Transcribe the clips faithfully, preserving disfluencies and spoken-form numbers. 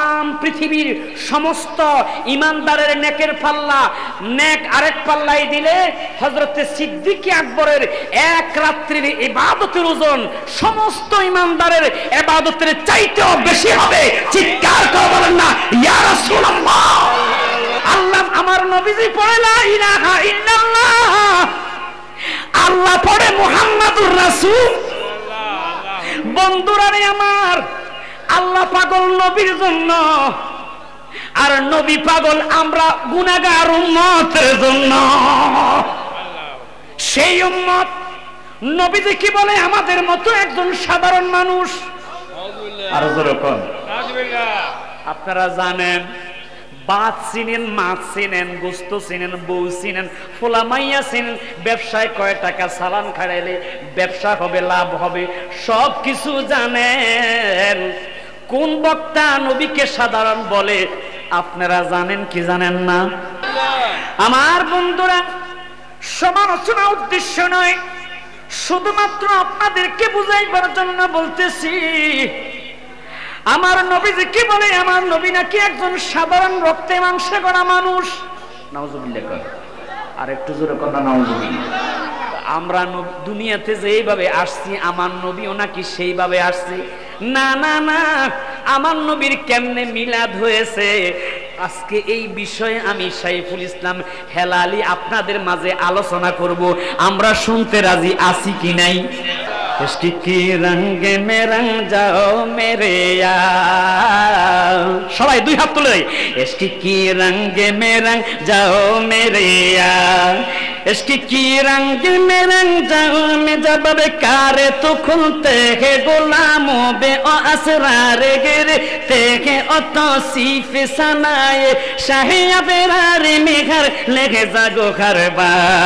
পৃথিবীর সমস্ত ইমানদারের নেকের পাল্লা নেক আরেক পাল্লায় দিলে হযরত সিদ্দিক আকবরের এক রাত্রির ইবাদতের ওজন সমস্ত ইমানদারের ইবাদতের চাইতেও বেশি হবে। চিৎকার করে বলেন না ইয়া রাসূলুল্লাহ। আল্লাহ আমার নবীজি পড়ে লা ইলাহা ইল্লাল্লাহ, আল্লাহ পড়ে মুহাম্মাদুর রাসূল। বন্ধুরা রে আমার, আল্লাহ পাগল নবীর জন্য আর নবী পাগল আমরা গুনাহগার উম্মতের জন্য। সেই উম্মত নবীজি কি বলে আমাদের মতো একজন সাধারণ মানুষ। আর যেরকম আপনারা জানেন ভাত চিনেন, মাছ চিনেন, গোস্ত চিনেন, বউ চিনেন, ফোলা মাইয়া চিনেন, ব্যবসায় কয় টাকা চালান খাড়াইলে ব্যবসা হবে, লাভ হবে, সব কিছু জানেন। কোন বক্তা নবীকে সাধারণ বলে আপনারা জানেন কি জানেন না? আমার বন্ধুরা, সমালোচনা উদ্দেশ্য নয়, শুধুমাত্র আপনাদেরকে বুঝাইবার জন্য বলতেছি। আমার নবীজি কি বলে আমার নবী নাকি একজন সাধারণ রক্তে মাংসে গড়া মানুষ। নাউজুবিল্লাহ কর, আর একটু জোরে কর না নাউজুবিল্লাহ। আমরা দুনিয়াতে যেভাবে আসছি আমার নবীও নাকি সেইভাবে আসছে? না না না, আমার নবীর কেমনে মিলাদ হয়েছে আজকে এই বিষয়ে আমি সাইফুল ইসলাম হেলালি আপনাদের মাঝে আলোচনা করব। আমরা শুনতে রাজি আছি কি নাই? ইশক কি রঙে মে রঙ যাও মেরে ইয়ার, সবাই দুই হাত তুলে দেয়। ইশক কি রঙে মে রঙ যাও মেরে ইয়ার, इश्क की रंग में रंग जाऊं मैं जब बेकारे तो खुलते हैं गुलामों बे ओ असरारे गिरते हैं ओ तौसीफ सनाए शाहिया बेरारे में घर लेके जागो खरबा।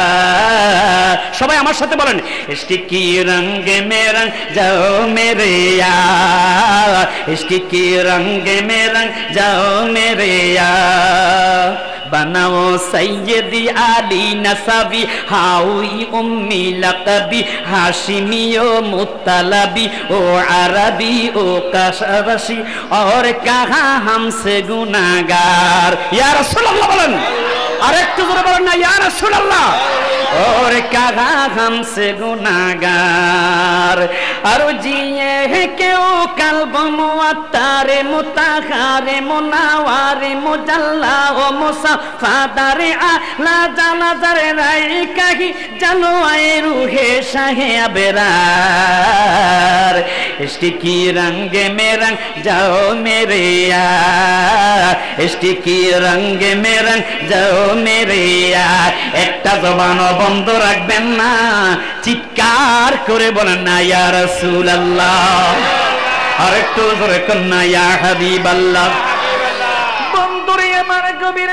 সবাই আমার সাথে বলেন इश्क की रंग में रंग जाओ मेरे यार, इश्क की रंग में रंग जाओ मेरे यार। बनाओ सैयदी आली नसाबी हाउई उम्मी लकबी हाशिमी ओ मुत्तलबी ओ अरबी ओ कशरशी और कहा हमसे गुनाहगार। या रसूलुल्लाह बोलन, अरे एकटु जोरे बोलेन ना या रसूलुल्लाह। और कहा हमसे गुनाहगार और जिए है क्यों कल्ब मुअत्तारे मुताहारे मुनावारे मुजल्ला ओ मुसफादारे आला नजर राई कहीं जलो आए रूहे शाहे अबरार। इश्क की रंग में रंग जाओ मेरे यार, इश्क की रंग में रंग जाओ मेरे यार। একটা জবানও বন্ধ রাখবেন না, চিৎকার করে বলেন না ইয়া রাসূলুল্লাহ। আর একটু জোরে কর না ইয়া হাবিবাল্লাহ। বন্ধুরে আমার গভীর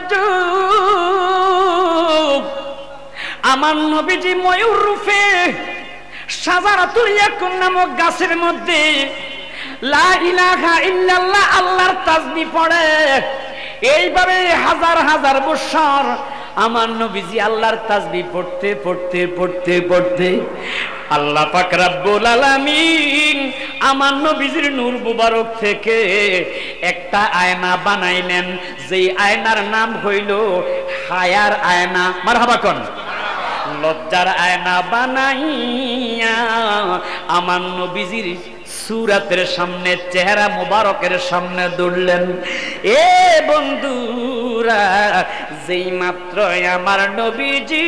মনোযোগ, আমার নবীজি ময়ূর রূপে শাজারাতুল ইয়াকুন নামক গাছের মধ্যে লা ইলাহা ইল্লাল্লাহ আল্লাহর তাসবিহ পড়ে। এইভাবে হাজার হাজার বছর আমার নবীজি আল্লাহর তাসবিহ পড়তে পড়তে পড়তে পড়তে আল্লাহ পাক রব্বুল আলামিন আমার নবীজির নূর মুবারক থেকে একটা আয়না বানাইলেন, যেই আয়নার নাম হইল হায়ার আয়না। মারহাবা কোন লজ্জার আয়না বানাইয়া আমার নবীজির সুরাতের সামনে চেহারা মুবারকের সামনে দৌড়লেন। এ বন্ধুরা, যেই মাত্র আমার নবীজি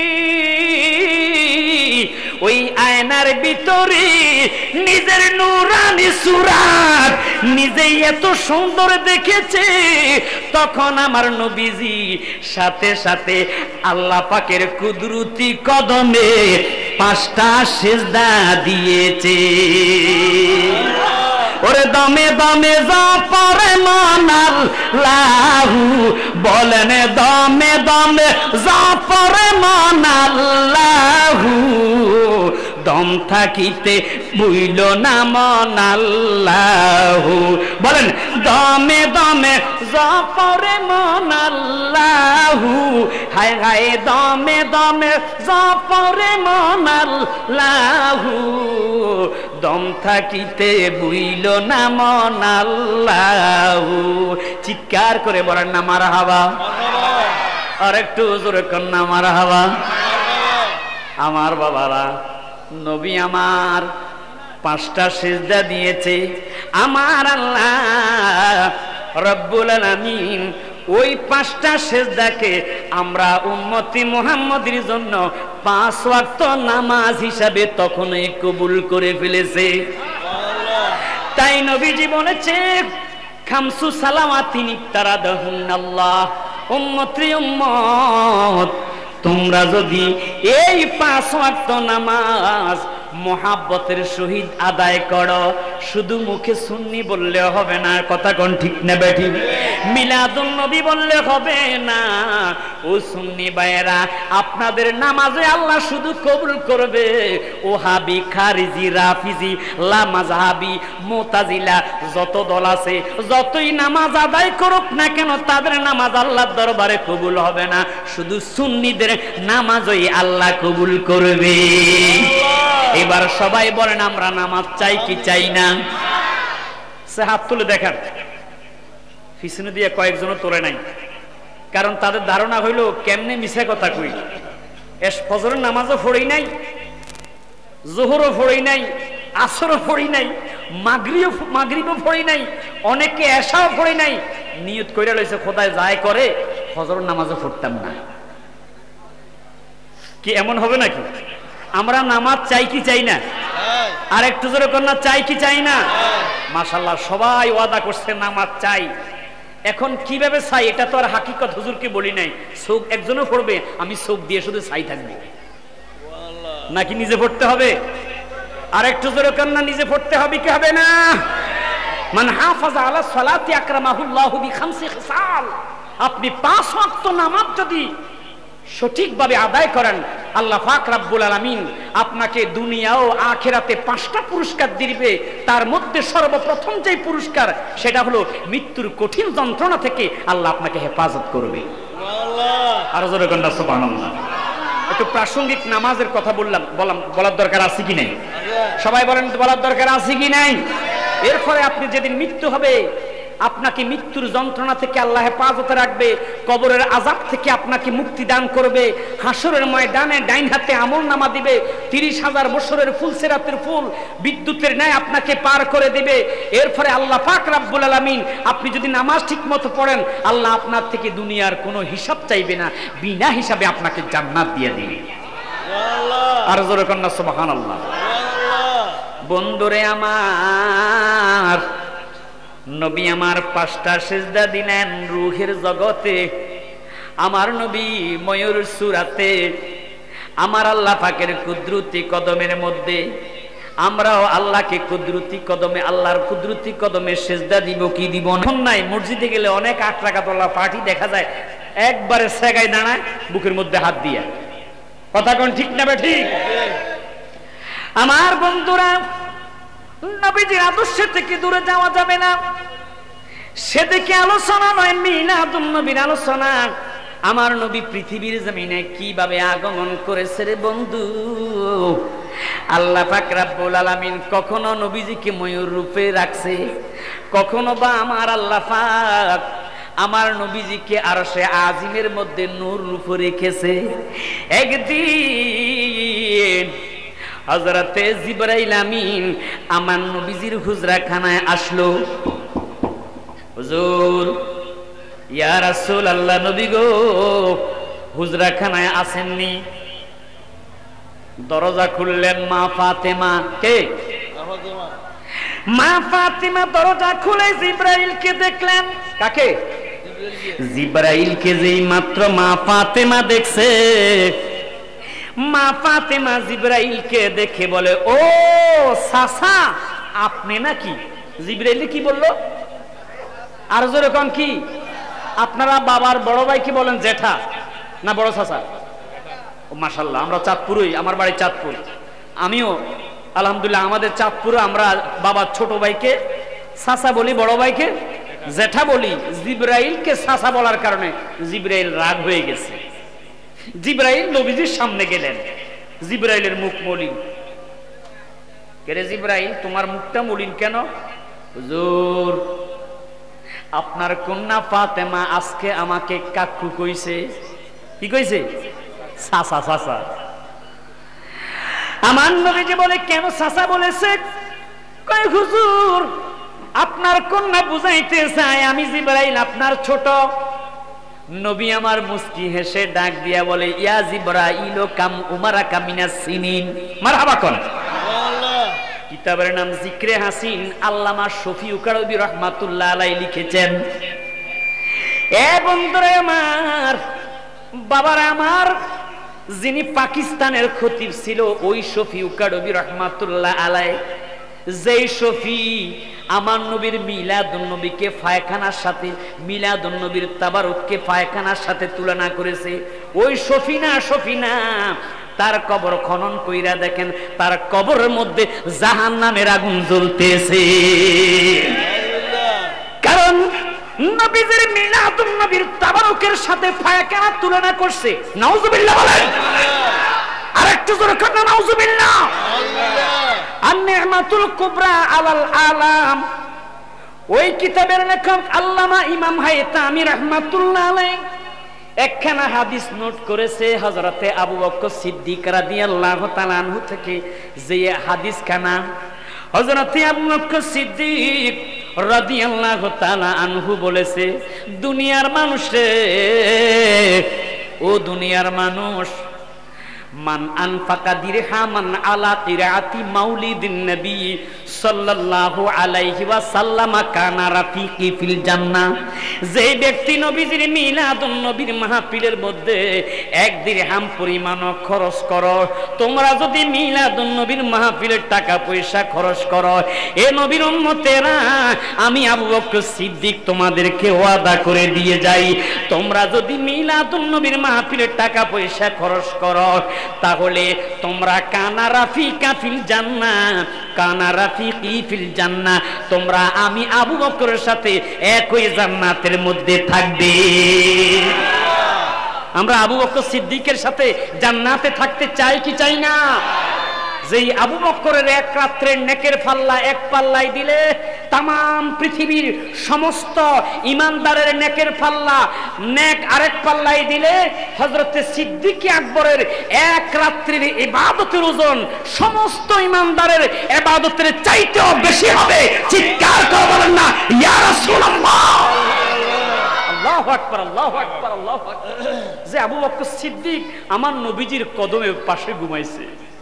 ওই আয়নার ভিতরে নিজের নূরানি সুরাত নিজেই এত সুন্দর দেখেছে, তখন আমার নবীজি সাথে সাথে আল্লাহ পাকের কুদরতি কদমে পাঁচটা সিজদা দিয়েছে। ওরে দমে দমে যা পরে মনাল্লাহু বলেন, দমে দমে যা পরে মনাল্লাহু দম থাকিতে বুইল না মন আল্লাহু বলেন দমে দমে জপরে মন আল্লাহু হায় হায় দমে দমে জপরে মন আল্লাহু দম থাকিতে বুইল না মন আল্লাহু চিৎকার করে বলেন না মারহাবা আর একটু জোরে কন্যা মারহাবা আমার বাবারা নবী আমার পাঁচটা সিজদা দিয়েছে আমার আল্লাহ রব্বুল আলামিন ওই পাঁচটা সিজদাকে আমরা উম্মতি মুহাম্মদের জন্য পাঁচ ওয়াক্ত নামাজ হিসাবে তখনই কবুল করে ফেলেছে তাই নবীজি বলেছে খামসু সালাওয়াতিন ইফতারাদাহুন্নাল্লাহ উম্মতি উম্মত তোমরা যদি এই পাঁচ ওয়াক্ত নামাজ মোহাব্বতের সহিত আদায় করো শুধু মুখে সুন্নি বললে হবে না কথা কোন ঠিক না বেঠিক মিলাদুন নবী বললে হবে না ও সুন্নি ভাইয়েরা আপনাদের নামাজে আল্লাহ শুধু কবুল করবে ওহাবি খারিজি রাফিজি লা মাযহাবি মুতাজিলা যত দল আছে যতই নামাজ আদায় করুক না কেন তাদের নামাজ আল্লাহর দরবারে কবুল হবে না শুধু সুন্নিদের নামাজই আল্লাহ কবুল করবে এবার সবাই বলেন আমরা নামাজ চাই কি চাই না সে হাত তুলে দেখেন পিছনে দিয়ে কয়েকজনও তোলে নাই কারণ তাদের ধারণা হইল কেমনে মিছা কথা কই এস ফজরের নামাজও পড়ি নাই জোহরও পড়ি নাই আসরও পড়ি নাই মাগরিবও মাগরিবও পড়ি নাই অনেকে এশাও পড়ি নাই নিয়ত কইরা লইছে খোদায় যায় করে ফজরের নামাজও পড়তাম না কি এমন হবে নাকি আমরা নামাজ চাই কি চাই না আর একটু জোরে কন্যা চাই কি চাই না মাশাআল্লাহ সবাই ওয়াদা করছে নামাজ চাই এখন কিভাবে চাই এটা তো আর হাকিকত হুজুরকে বলি নাই চোখ একজনও পড়বে আমি চোখ দিয়ে শুধু চাই থাকবো নাকি নিজে পড়তে হবে আর একটু জোরে কন্যা নিজে পড়তে হবে কি হবে না মান হাফাজা আলা সালাতি আকরামাহুল্লাহু বিখামসি খিসাল আপনি পাঁচ ওয়াক্ত নামাজ যদি সঠিকভাবে আদায় করেন আল্লাহ পাক রব্বুল আলামিন আপনাকে দুনিয়া ও আখিরাতে পাঁচটা পুরস্কার দিবে তার মধ্যে সর্বপ্রথম যে পুরস্কার সেটা হলো মৃত্যুর কঠিন যন্ত্রণা থেকে আল্লাহ আপনাকে হেফাজত করবে সুবহানাল্লাহ আর জোরে কন্যা সুবহানাল্লাহ একটু প্রাসঙ্গিক নামাজের কথা বললাম বললাম বলার দরকার আছে কি নাই সবাই বলেন বলার দরকার আছে কি নাই এরপরে আপনি যেদিন মৃত্যু হবে আপনাকে মৃত্যুর যন্ত্রণা থেকে আল্লাহ হেফাজতে রাখবে কবরের আযাব থেকে আপনাকে মুক্তি দান করবে হাসরের ময়দানে ডাইন হাতে আমলনামা দিবে তিরিশ হাজার বছরের ফুল সিরাতের ফুল বিদ্যুতের ন্যায় আপনাকে পার করে দিবে এরপরে আল্লাহ পাক রব্বুল আলামিন আপনি যদি নামাজ ঠিকমতো পড়েন আল্লাহ আপনার থেকে দুনিয়ার কোনো হিসাব চাইবে না বিনা হিসাবে আপনাকে জান্নাত দিয়ে দিবে সুবহানাল্লাহ আর জোরে কন্না সুবহানাল্লাহ সুবহানাল্লাহ বন্ধুরে আমার নবী আমার পাঁচটা সিজদা দিলেন রূহের জগতে আমার নবী ময়ূর সূরাতে আমার আল্লাহ পাকের কুদরতি কদমের মধ্যে আমরাও আল্লাহকে কুদরতি কদমে আল্লাহর কুদরতি কদমে সিজদা দিব কি দিব না নাই মসজিদে গেলে অনেক আট রাকাতওয়ালা পার্টি দেখা যায় একবারে সেগায় দাঁড়ায় বুকের মধ্যে হাত দিয়ে কথা কোন ঠিক না ঠিক আমার বন্ধুরা নবীজির আদর্শ থেকে দূরে যাওয়া যাবে না সেদিকে আলোচনা নয় মিলাদুন নবীর আলোচনা আমার নবী পৃথিবীর জমিনে কিভাবে আগমন করেছে রে বন্ধু আল্লাহ পাক রব্বুল আলামিন কখনো নবীজিকে ময়ূর রূপে রাখছে কখনো বা আমার আল্লাহ পাক আমার নবীজিকে আরশে আজিমের মধ্যে নূর রূপে রেখেছে একদিন হযরতে জিবরাইল আমিন আমার নবীজির হুজরাখানায় আসলো হুজুর ইয়া রাসূলুল্লাহ নবী গো হুজরাখানায় আসেননি দরজা খুললেন মা ফাতেমা কে মা ফাতেমা দরজা খুলে জিবরাইলকে দেখলেন কাকে জিবরাইলকে যেই মাত্র মা ফাতেমা দেখছে মা ফাতেমা জিবরাইলকে দেখে বলে ও চাচা আপনি নাকি জিবরাইল কি বললো আর জোরে কোন কি আপনারা বাবার বড় ভাই কি বলেন জেঠা না বড় চাচা ও মাশাআল্লাহ আমরা চাঁদপুরই আমার বাড়ি চাঁদপুর আমিও আলহামদুলিল্লাহ আমাদের চাঁদপুরে আমরা বাবার ছোট ভাইকে চাচা বলি, বড় ভাইকে জেঠা বলি। জিবরাইলকে চাচা বলার কারণে জিবরাইল রাগ হয়ে গেছে। জিবরাইল নবীজির সামনে গেলেন, জিবরাইলের মুখ মলিন। কে জিবরাইল, তোমার মুখটা মলিন কেন? হুজুর, আপনার কন্যা ফাতেমা আজকে আমাকে কাকু কইছে। কি কইছে? চাচা চাচা। আমার নবীজি বলে, কেন চাচা বলেছে? কয় হুজুর, আপনার কন্যা বুঝাইতে চায় আমি জিবরাইল আপনার ছোট। নবী আমার মুস্কি হেসে ডাক দিয়া বলে, ইয়া জিবরাইল কাম উমারা কামিনাস সিনিন। মারহাবা কোন। কিতাবের নাম জিক্রে হাসিন, আল্লামা শফি উকারবি রহমাতুল্লাহ আলাইহি লিখেছেন। এ বন্ধুরা আমার, বাবার আমার, যিনি পাকিস্তানের খতিব ছিল ওই শফি উকারবি রহমাতুল্লাহ আলাইহি, যেই শফি আমার নবীর মিলাদুন নবীকে ফায়খানার সাথে, মিলাদুন নবীর তাবারুককে ফায়খানার সাথে তুলনা করেছে, ওই শফি না, শফি না। তার কবর খনন কইরা দেখেন, তার কবরের মধ্যে জাহান্নামের আগুন জ্বলতেছে। কারণ নবীজির মিলাদুন নবীর তাবারুকের সাথে ফায়খানা তুলনা করছে। নাউজুবিল্লাহ বলেন। আরেকটু জোরে কথা, নাউজুবিল্লাহ। আন-নি'মাতুল কুবরা আলাল আলাম, ওই কিতাবের লেখক আল্লামা ইমাম হায়তামি রাহমাতুল্লাহ আলাইহি একখানা হাদিস নোট করেছে হযরতে আবু বকর সিদ্দিক রাদিয়াল্লাহু তাআলা আনহু থেকে। যে হাদিস খানা হযরতে আবু বকর সিদ্দিক রাদিয়াল্লাহু তাআলা আনহু বলেছে, দুনিয়ার মানুষে, ও দুনিয়ার মানুষ, মান আনফাকা দিরহামান আলা কিরাআতি মাউলিদিন নবী সাল্লাল্লাহু আলাইহি ওয়াসাল্লাম কানা রাফিকি ফিল জান্নাহ। যে ব্যক্তি নবীজির মিলাদুন নবীর মাহফিলের মধ্যে এক দিরহাম পরিমাণ খরচ করো, তোমরা যদি মিলাদুন নবীর মাহফিলের টাকা পয়সা খরচ করো, এ নবীর উম্মতেরা, আমি আবু বকর সিদ্দিক তোমাদেরকে ওয়াদা করে দিয়ে যাই, তোমরা যদি মিলাদুন নবীর মাহফিলের টাকা পয়সা খরচ করো, তাহলে তোমরা কানা রাফিকা ফিল জান্নাহ, কানা রাফিকি ফিল জান্নাহ, তোমরা আমি আবু বকরের সাথে একই জান্নাতের মধ্যে থাকবে। আমরা আবু বকর সিদ্দিকের সাথে জান্নাতে থাকতে চাই কি চাই না? যেই আবু বকরের এক রাত্রের নেকের পাল্লা এক পাল্লায় দিলে তামাম পৃথিবীর সমস্ত ইমানদারের নেকের পাল্লা নেক আরেক পাল্লায় দিলে হযরতে সিদ্দিক আকবরের এক রাত্রির ইবাদতের ওজন সমস্ত ইমানদারের ইবাদতের চাইতেও বেশি হবে। চিৎকার করে বলেন না ইয়া রাসূলুল্লাহ। আল্লাহু আকবার, আল্লাহু আকবার, আল্লাহু আকবার। যে আবু বকর সিদ্দিক আমার নবীজির কদমের পাশে ঘুমাইছে।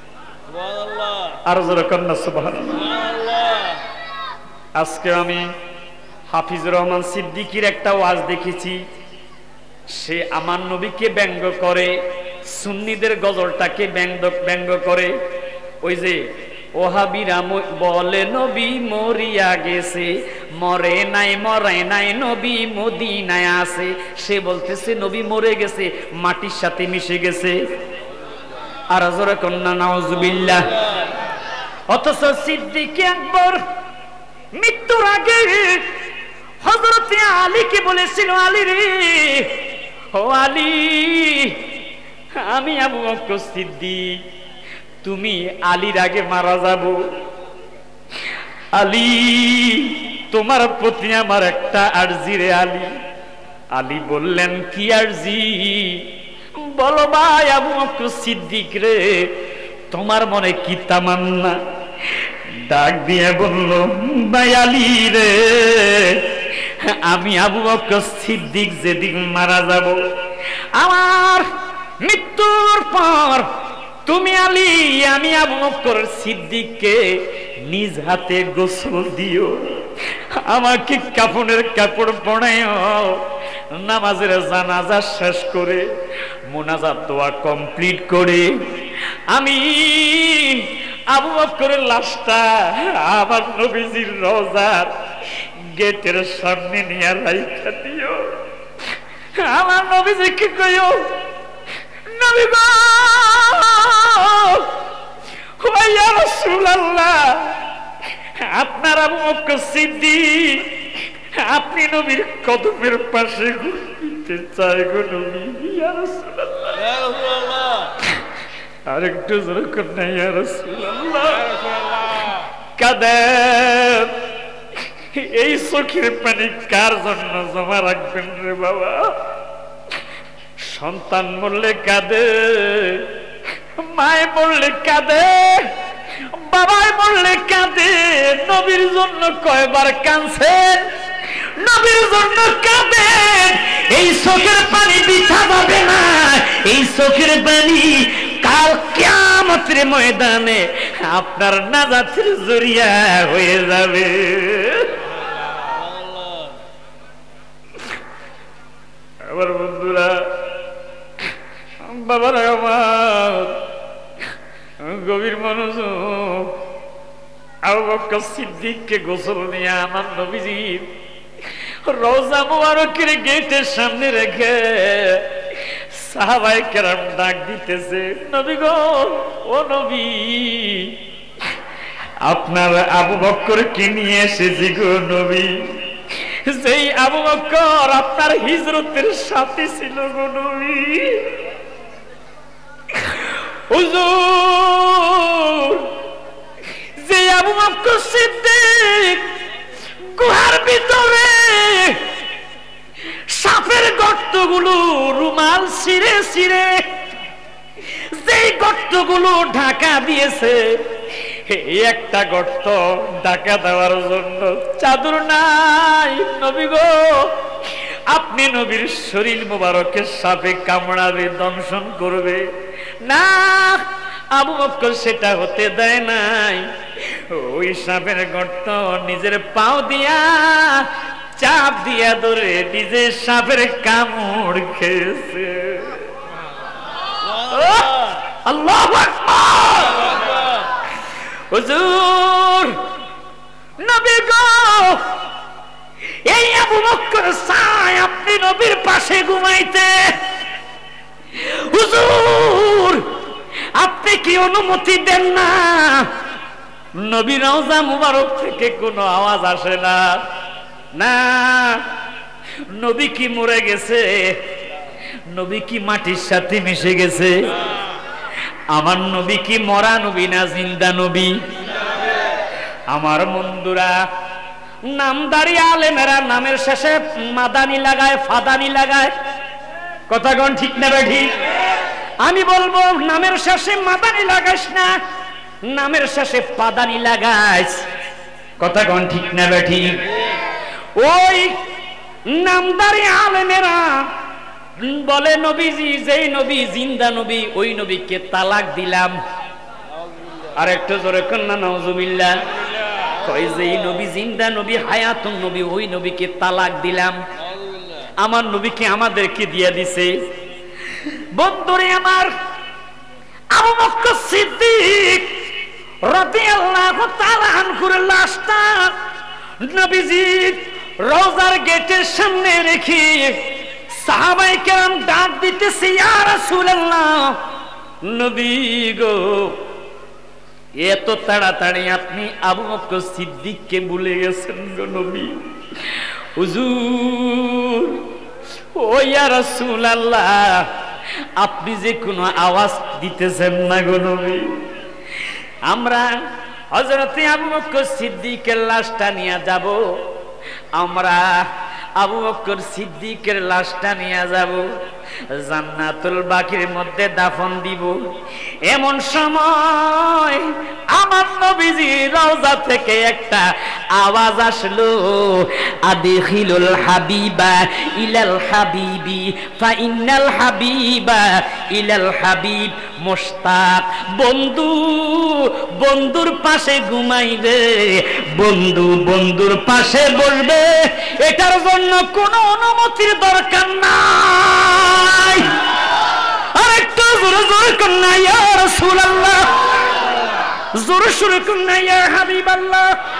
আজকে আমি হাফিজুর রহমান সিদ্দিকীর একটা ওয়াজ দেখেছি, সে আমার নবীকে ব্যঙ্গ করে, সুন্নিদের গজলটাকে ব্যঙ্গ ব্যঙ্গ করে। ওই যে ওহাবিরা বলে নবী মরিয়া গেছে, মরে নাই মরে নাই নবী মদিনায় আছে, সে বলতেছে নবী মরে গেছে, মাটির সাথে মিশে গেছে। আর জোরে কন্যা নাউজুবিল্লাহ। অথচ সিদ্দিক আকবর মৃত্যুর আগে হযরত আলীকে বলেছিল, আলী রে, ও আলী, আমি আবু বকর সিদ্দিক, তুমি আলীর আগে মারা যাব। আলী, তোমার প্রতি আমার একটা আরজি রে আলী। আলী বললেন, কি আরজি? বলো ভাই আবু বকর সিদ্দিক রে, তোমার মনে কি তামান্না? ডাক দিয়ে বলল, ভাই আলী রে, আমি আবু বকর সিদ্দিক যেদিন মারা যাব, আমার মৃত্যুর পর তুমি আলী, আমি আবু বকর সিদ্দিককে নিজ হাতে গোসল দিও, আমাকে কাফনের কাপড় পরাইও, নামাজের জানাজা শেষ করে মুনাজাত দোয়া কমপ্লিট করে আমি আবু বকরের লাশটা আমার নবীজির রওজার গেটের সামনে নিয়ে রাইখা দিও। আমার নবীজিকে কইও, নবী গো, ইয়া রাসূলুল্লাহ, আপনার আবু বকর সিদ্দিক আপনি নবীর কদমের পাশে ঘুরতে চাই গো নবী। ইয়া রাসূলুল্লাহ, ইয়া রাসূলুল্লাহ, আরেকটু জোরে করুন ইয়া রাসূলুল্লাহ। কাদের এই চোখের পানি কার জন্য জমা রাখবেন রে বাবা? সন্তান মরলে কাঁদে, মায়ে মরলে কাঁদে, বাবাই মরলে কাঁদে। নবীর জন্য কয়বার কাঁদছেন, নবীর জন্য কাঁদেন। এই চোখের পানি বৃথা যাবে না, এই চোখের পানি কাল কিয়ামতের ময়দানে আপনার নাজাতের জরিয়া হয়ে যাবে। আমার বন্ধুরা, বাবারা আমার গভীর মনোযোগ, আবু বকর সিদ্দিককে গোসল নিয়ে আমার নবীজি রওজা মুবারকের গেটের সামনে রেখে সাহাবায়ে কেরাম ডাক দিতেছে, নবী গো, ও নবী, আপনার আবু বকরকে নিয়ে এসেছি গো নবী। যেই আবু বকর আপনার হিজরতের সাথে ছিল গো নবী। হুজুর, যে আবু বকর সিদ্দিক গুহার ভিতরে সাপের গর্তগুলো রুমাল ছিঁড়ে ছিঁড়ে যেই গর্তগুলো ঢাকা দিয়েছে, একটা গর্ত ঢাকা দেওয়ার জন্য চাদর নাই। নবী গো, আপনি নবীর শরীর মোবারকের সাপে কামড়াবে, দংশন করবে না। আবু বকর সেটা হতে দেয় নাই। ওই সাপের গর্ত নিজের পাও দিয়া চাপ দিয়া ধরে নিজের সাপের কামড় খেয়েছে। আল্লাহু আকবার। হুজুর, নবী গো, এই আবু বকর চায় আপনি নবীর পাশে ঘুমাইতে। হুজুর, আপনি কি অনুমতি দেন না? নবী রওজা মুবারক থেকে কোনো আওয়াজ আসে না। না, নবী কি মরে গেছে? নবী কি মাটির সাথে মিশে গেছে? আমার নবী কি মরা নবী না জিন্দা নবী? আমার বন্ধুরা, নামদারি আলেমেরা নামের শেষে মাদানি লাগায়, ফাদানি লাগায়। কথা কোন ঠিক না ঠিক? আমি বলবো নামের শেষে মাদানি লাগাইস না, নামের শেষে পাদানি লাগাইস। কথা কোন ঠিক না ঠিক? ওই নামদারি আলেমেরা বলে নবীজি, যেই নবী জিন্দা নবী, ওই নবীকে তালাক দিলাম। আর একটু জোরে কন্যা নাউজুবিল্লাহ। কয় যেই নবী জিন্দা নবী, হায়াতুন নবী, ওই নবীকে তালাক দিলাম। আমার নবীকে আমাদেরকে দিয়ে দিছে। বন্ধুরে আমার, আবু বকর সিদ্দিক রাদিয়াল্লাহু তাআলা আনহুর লাশটা নবীজি রওজার গেটের সামনে রেখে সাহাবায়ে কেরাম ডাক দিতেছে, ইয়া রাসূলুল্লাহ, নবী গো, এত তাড়াতাড়ি আপনি আবু বকর সিদ্দিককে ভুলে গেছেন গো নবী। হুজুর, ও ইয়া রাসূলুল্লাহ, আপনি যে কোনো আওয়াজ দিতেছেন না গো নবী। আমরা হযরতে আবু বকর সিদ্দিকের লাশটা নিয়ে যাব, আমরা আবু বকর সিদ্দিকের লাশটা নিয়ে যাব, জান্নাতুল বাকির মধ্যে দাফন দিব। এমন সময় আমার নবীজি রওজা থেকে একটা আওয়াজ আসলো, আদিখিলুল হাবিবা ইলাল হাবিবি ফা ইন্নাল হাবিবা ইলাল হাবিব মুশতাক। বন্ধু বন্ধুর পাশে ঘুমাইবে, বন্ধু বন্ধুর পাশে বসবে, এটার জন্য কোনো অনুমতির দরকার নাই। আরেকটু জোরে জোরে কন্যা ইয়া রাসূলুল্লাহ, জোরে জোরে কন্যা ইয়া হাবিবাল্লাহ।